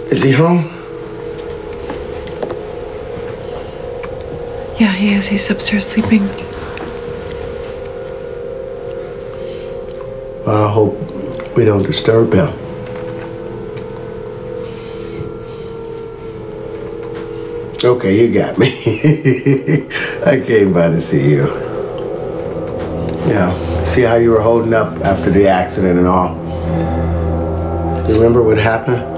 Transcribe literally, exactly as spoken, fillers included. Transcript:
Is he home? Yeah, he is. He's upstairs sleeping. Well, I hope we don't disturb him. Okay, you got me. I came by to see you. Yeah, see how you were holding up after the accident and all. You remember what happened?